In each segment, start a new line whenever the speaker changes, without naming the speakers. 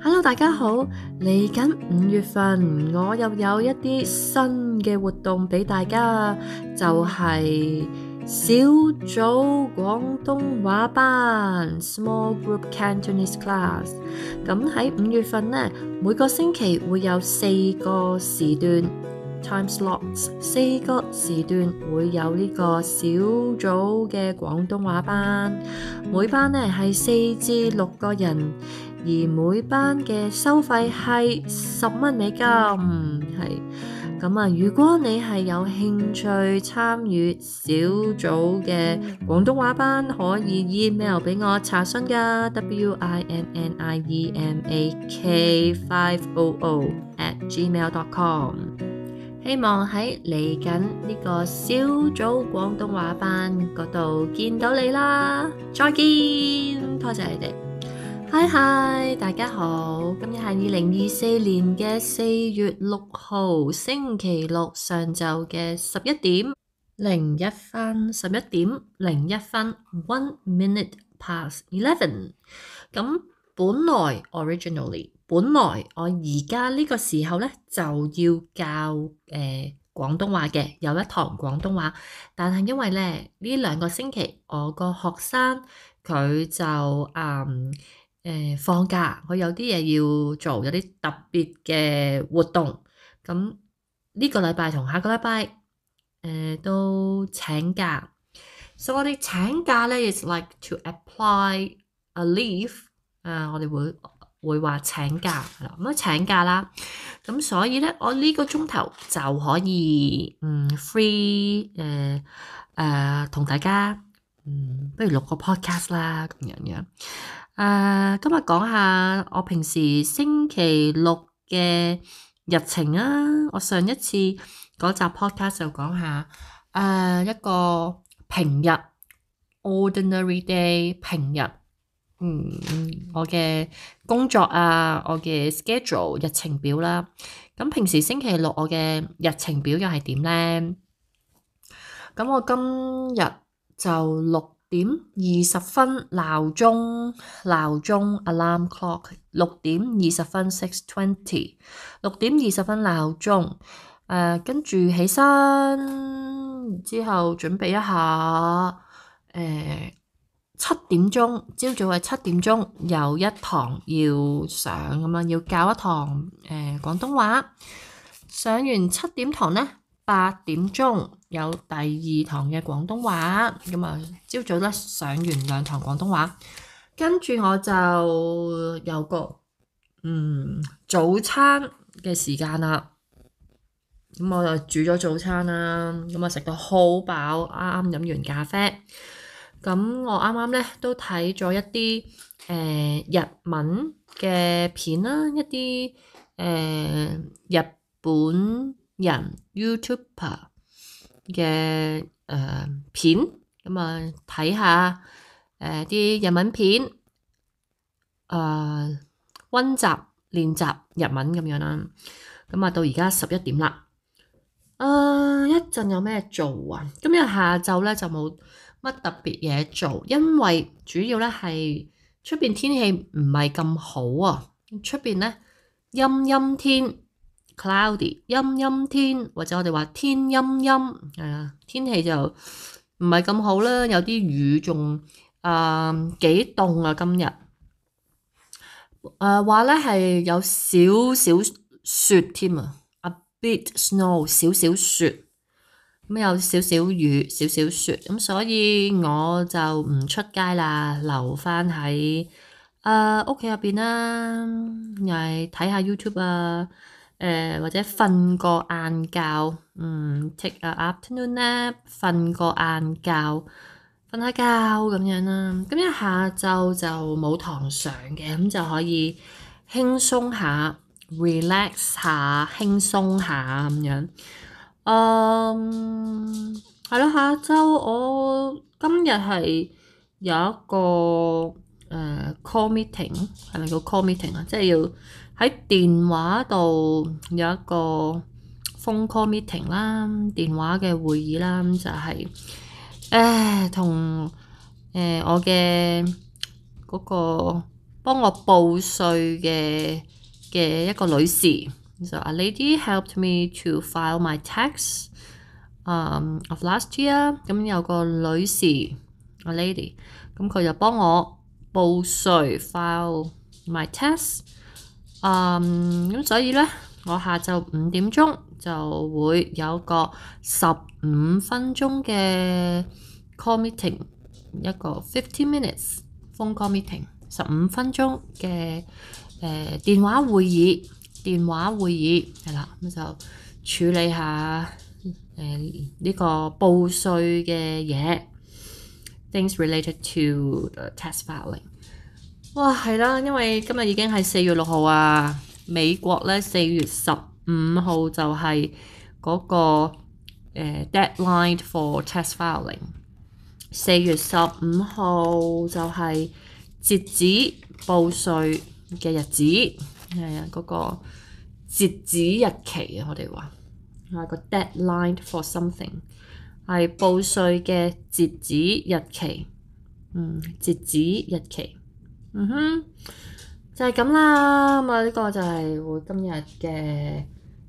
Hello，大家好！嚟緊5月份，我又有一啲新嘅活動俾大家，就係小組廣東話班 （Small Group Cantonese Class）。咁喺5月份呢，每個星期會有4個時段 （time slots），4個時段會有呢個小組嘅廣東話班。每班呢係4至6個人。而每班嘅收費係10蚊美金，係咁啊！如果你係有興趣參與小組嘅廣東話班，可以 email 俾我查詢㗎 winniemak500@gmail.com。希望喺嚟緊呢個小組廣東話班嗰度見到你啦！再見，多謝你哋。Hi，大家好，今日係2024年嘅4月6號星期六上晝嘅11點01分，11點01分 1 minute past 11。咁本來我而家呢個時候呢就要教廣東話嘅，有一堂廣東話，但係因為呢2個星期我個學生佢就放假，佢有啲嘢要做，有啲特別嘅活動。咁呢個禮拜同下個禮拜都請假。So 我哋請假呢 is like to apply a leave。我哋會話請假係啦，咁請假啦。咁所以呢，我呢個鐘頭就可以free 同大家不如錄個 podcast 啦咁樣。今日講下我平時星期六嘅日程啊。我上一次嗰集 podcast 就講下一個平日 ordinary day 平日我嘅工作啊，我嘅 schedule 日程表啦。咁平時星期六我嘅日程表又係點呢？咁我今日就6點20分鬧鐘 alarm clock 6點20分 6:20 6點20分鬧鐘，跟住起身之後準備一下7點鐘，朝早係7點鐘有一堂要上咁樣，要教一堂廣東話。上完7點堂呢，8點鐘有第2堂嘅廣東話，咁啊朝早咧上完2堂廣東話，跟住我就有個早餐嘅時間啦。咁我就煮咗早餐啦，咁啊食到好飽，啱飲完咖啡。咁我啱啱咧都睇咗一啲日文嘅片啦，一啲日本人 YouTuber 嘅片，咁啊睇下啲日文片，溫習練習日文咁樣啦。咁啊到而家11點啦。一陣有咩做啊？今日下晝咧就冇乜特別嘢做，因為主要咧係出邊天氣唔係咁好啊。出邊咧陰天 cloudy 陰天，或者我哋話天陰，天氣就唔係咁好啦，有啲雨，仲幾凍啊今日。話咧係有少少雪添啊 ，a bit snow 少少雪。咁有少少雨，少少雪，咁所以我就唔出街啦，留返喺屋企入邊啦，又係睇下 YouTube 啊，或者瞓個晏覺，take a afternoon nap，瞓個晏覺，瞓下覺咁樣啦。咁一下晝就冇堂上嘅，咁就可以輕鬆下 relax 下，輕鬆下咁樣。係咯，下週我今日係有一個call meeting，係咪叫 call meeting 啊？即係要喺電話度有一個 phone call meeting 啦，電話嘅會議啦，咁就係同我嘅嗰個幫我報稅嘅一個女士。So a lady helped me to file my tax of last year。咁有個女士 a lady， 咁佢就幫我報稅 file my tax。咁所以呢，我下晝5點鐘就會有個15分鐘嘅 call meeting， 一個15 minutes phone call meeting， 15分鐘嘅電話會議係啦，咁就處理下呢個報稅嘅嘢 ，things related to the tax filing。哇，係啦，因為今日已經係4月6號啊，美國咧4月15號就係嗰個deadline for tax filing。4月15號就係截止報稅嘅日子，係啊，嗰個截止日期啊，我哋話係個 deadline for something， 係報稅嘅截止日期，截止日期。就係咁啦，咁啊呢個就係我今日嘅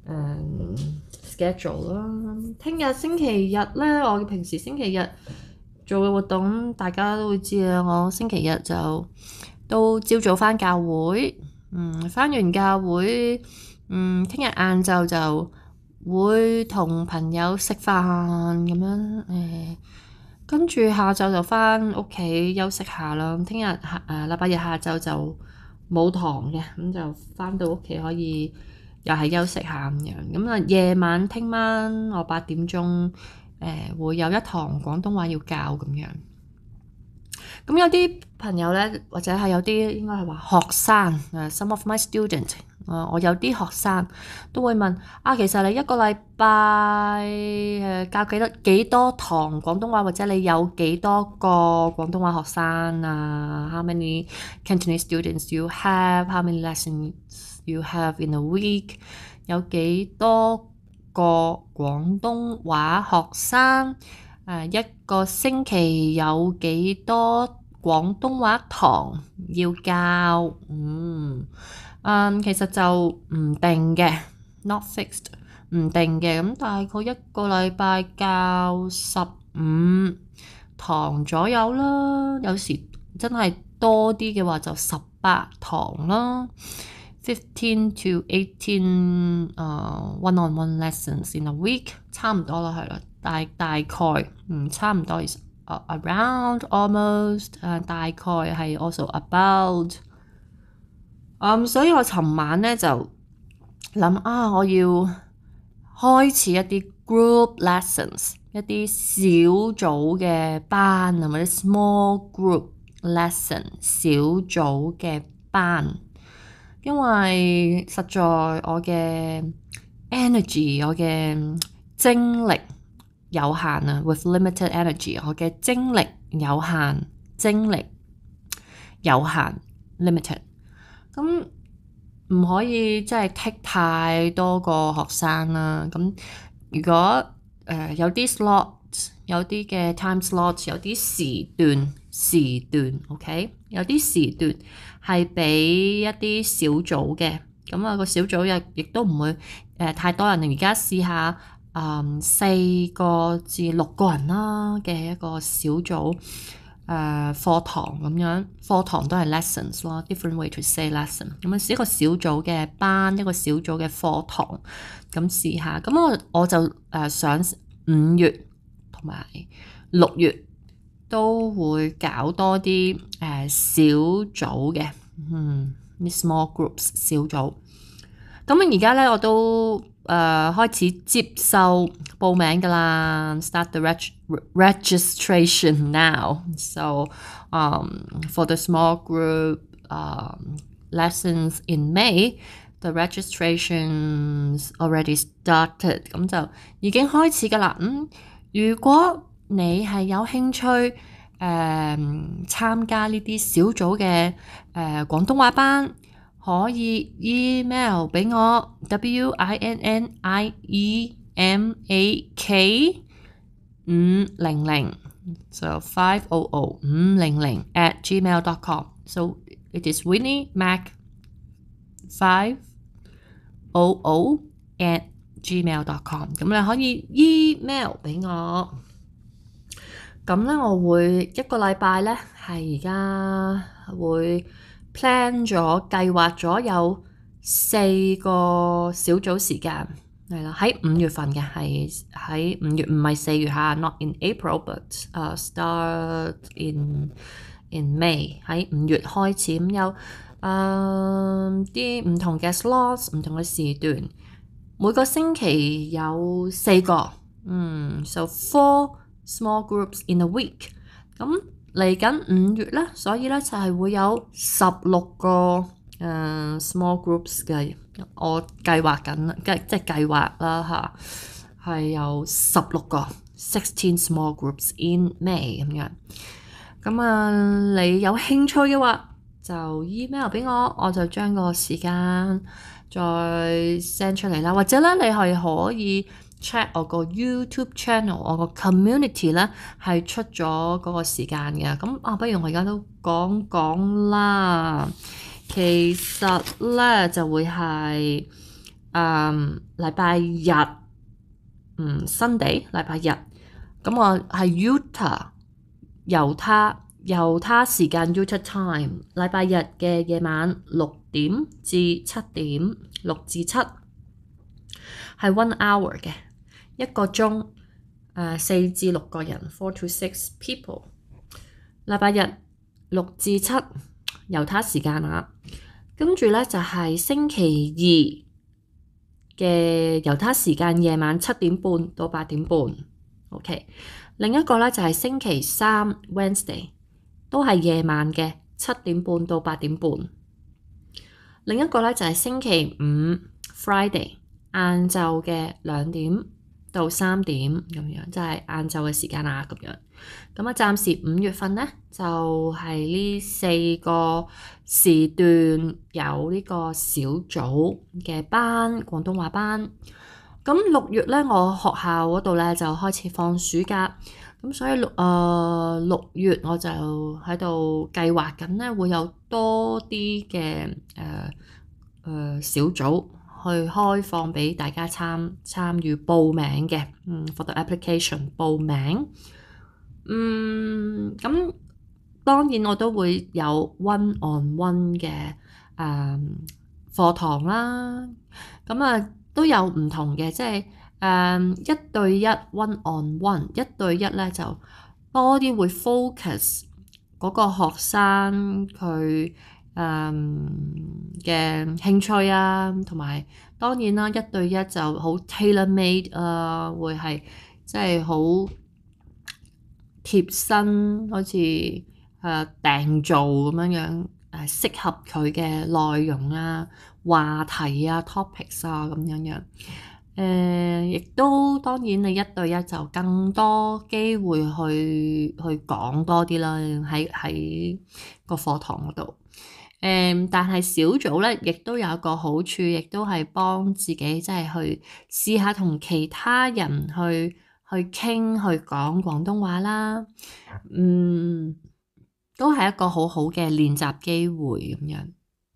schedule 啦。聽日星期日咧，我平時星期日做嘅活動，大家都會知啊。我星期日就都朝早返教會，返完教會，聽日晏晝就會同朋友食飯咁樣，跟住下晝就返屋企休息下啦。聽日禮拜日下晝就冇堂嘅，咁就返到屋企可以又係休息下咁樣。咁啊夜晚聽晚我8點鐘會有一堂廣東話要教咁樣。咁有啲朋友咧，或者係有啲應該係話學生some of my student，我有啲學生都會問其實你一個禮拜教幾多堂廣東話，或者你有幾多個廣東話學生啊 ？How many Cantonese students you have? How many lessons you have in a week？ 有幾多個廣東話學生？一個星期有幾多廣東話堂要教？其實就唔定嘅 ，not fixed， 唔定嘅。咁大概一個禮拜教15堂左右啦，有時真係多啲嘅話就18堂啦。15 to 18 one-on-one lessons in a week， 差唔多啦，係啦，大概差唔多 is around almost， 大概係 also about。所以我尋晚咧就諗我要開始一啲 group lessons， 一啲小組嘅班或者 small group lesson 小組嘅班。因為實在我嘅 energy， 我嘅精力有限啊 ，with limited energy， 我嘅精力有限 limited， 咁唔可以即係 take 太多個學生啦。咁如果有啲 slot， 有啲嘅 time slot， 有啲時段 ，OK， 有啲時段係俾一啲小組嘅，咁個小組亦都唔會太多人。而家試下4個至6個人啦嘅一個小組課堂咁樣，課堂都係 lessons 咯 ，different way to say lesson。咁一個小組嘅班，一個小組嘅課堂，咁試下。咁我就想5月同埋6月都會搞多啲小組嘅，small groups 小組。咁而家咧我都開始接受報名㗎啦 ，start the registration now. So for the small group lessons in May, the registrations already started. 咁就已經開始㗎啦。如果你係有興趣參加呢啲小組嘅廣東話班，可以 email 俾我 WINNIEMAK 500 so 500 500 @gmail.com。So It is Winnie Mac 500@gmail.com。咁你可以 email 俾我。咁咧，我會一個禮拜咧係而家會 plan 咗計劃咗有4個小組時間，係啦，喺5月份嘅，係喺5月，唔係4月嚇，not in April but start in May， 喺5月開始，咁有啲唔同嘅 slots， 唔同嘅時段，每個星期有4個，so 4 small groups in a week。咁嚟緊5月咧，所以咧就係會有16個small groups 嘅，我計劃緊，即係計劃啦嚇，係有16個16 small groups in May 咁樣。咁你有興趣嘅話，就 email 俾我，我就將個時間再 send 出嚟啦。或者咧，你係可以 check 我個 YouTube channel， 我個 community 咧係出咗嗰個時間嘅。咁不如我而家都講講啦。其實咧就會係禮拜日，Sunday 禮拜日。咁我係 Utah 猶他時間 Utah time， 禮拜日嘅夜晚6點至7點，6至7係 1 hour 嘅，1個鐘，4至6個人 ，4 to 6 people。禮拜日6至7猶他時間啊，跟住咧就係星期2嘅猶他時間夜晚7點半到8點半。OK， 另一個咧就係星期3 Wednesday， 都係夜晚嘅7點半到8點半。另一個咧就係星期5 Friday， 晏晝嘅2點到3點咁樣，即係晏晝嘅時間啊咁樣。咁暫時5月份咧就係呢4個時段有呢個小組嘅班，廣東話班。咁6月咧，我學校嗰度咧就開始放暑假，咁所以6月我就喺度計劃緊咧，會有多啲嘅小組去開放俾大家參與報名嘅，for the application 報名。咁當然我都會有 one-on-one 嘅課堂啦。咁都有唔同嘅，即係1對1 one-on-one， 1對1咧就多啲會 focus 嗰個學生佢嘅興趣啊，同埋當然啦1對1就好 tailor-made 會係即係好貼身，好似訂做咁樣適合佢嘅內容啊、話題啊、topics 啊咁樣。亦都當然你1對1就更多機會去講多啲啦，喺個課堂嗰度。但係小組咧，亦都有一個好處，亦都係幫自己即係去試下同其他人去傾去講廣東話啦。都係一個好好嘅練習機會咁樣。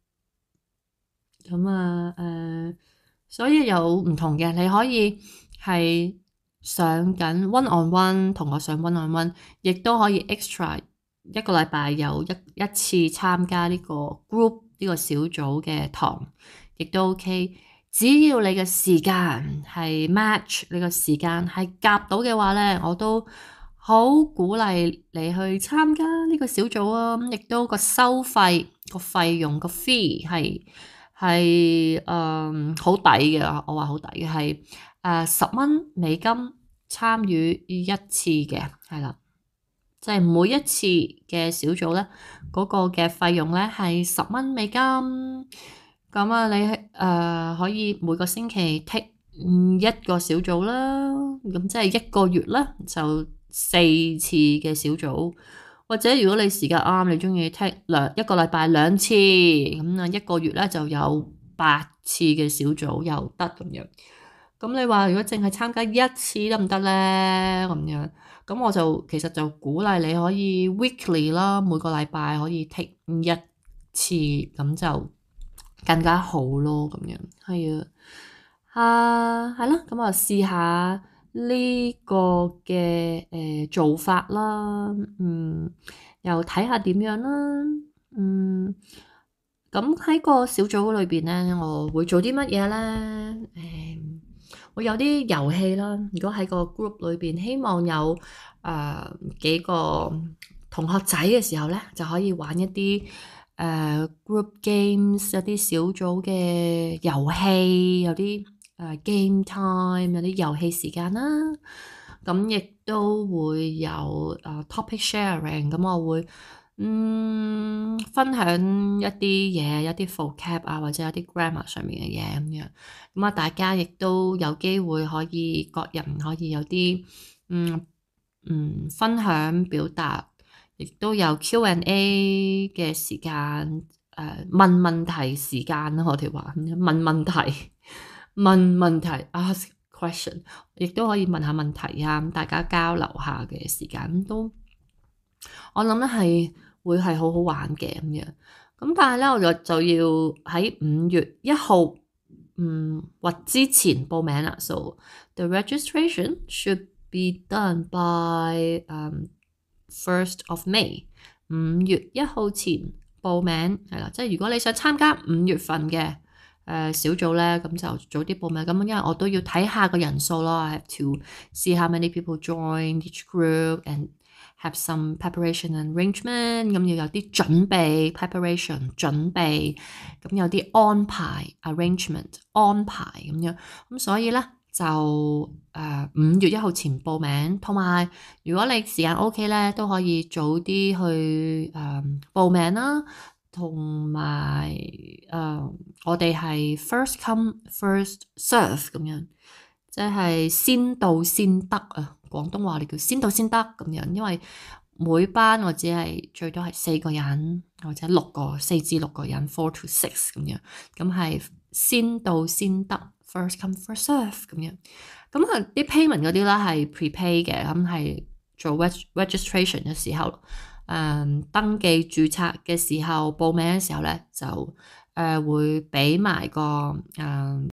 所以有唔同嘅，你可以係上緊 one-on-one， 同我上 one-on-one， 亦都可以 extra 一個禮拜有一次參加呢個 group 呢個小組嘅堂，亦都 OK。只要你嘅時間係 match， 你個時間係夾到嘅話咧，我都好鼓勵你去參加呢個小組啊！亦都個收費個費用個 fee 係好抵嘅，我話好抵嘅係$10參與一次嘅，係啦，即係每一次嘅小組咧，嗰個嘅費用咧係$10。咁你可以每個星期 take 一個小組啦，咁即係1個月啦，就4次嘅小組，或者如果你時間啱，你中意 take 一個禮拜2次，咁1個月咧就有8次嘅小組又得咁樣。咁你話如果淨係參加1次得唔得咧？咁樣，咁我就其實就鼓勵你可以 weekly 啦，每個禮拜可以 take 次，咁就更加好咯，咁樣係係啦，咁我試下呢個嘅做法啦，又睇下點樣啦，咁喺個小組裏邊咧，我會做啲乜嘢咧？會有啲遊戲啦。如果喺個 group 裏邊，希望有幾個同學仔嘅時候咧，就可以玩一啲group games，有啲小組嘅遊戲，有啲game time，有啲遊戲時間啦。咁亦都會有topic sharing，咁我會分享一啲嘢，一啲 vocab 啊，或者有啲 grammar 上面嘅嘢咁樣。咁啊，大家亦都有機會各人可以有啲分享表達，亦都有 Q&A 嘅時間，問問題時間啦，我哋話問問題 ask question， 亦都可以問下問題啊，大家交流下嘅時間都，我諗咧係會係好好玩嘅咁樣。咁但係咧，我就要喺5月1號或之前報名啦。So the registration should be done by first of May。5月1號前報名係啦，即係如果你想參加5月份嘅小組咧，咁就早啲報名。咁因為我都要睇下個人數咯，I have to see how many people join each group and have some preparation and arrangement， 咁要有啲準備 preparation 準備，咁有啲安排 arrangement 安排咁樣，咁所以咧就5月1號前報名，同埋如果你時間 OK 咧，都可以早啲去報名啦，同埋我哋係 first come first serve 咁樣，即係先到先得啊！廣東話你叫先到先得咁樣，因為每班我只係最多係4個人或者4至6個人 4 to 6咁樣，咁係先到先得 first come first serve 咁樣。咁啲 payment 嗰啲啦係 prepay 嘅，咁係做 registration 嘅時候，登記註冊嘅時候報名嘅時候咧就會俾埋個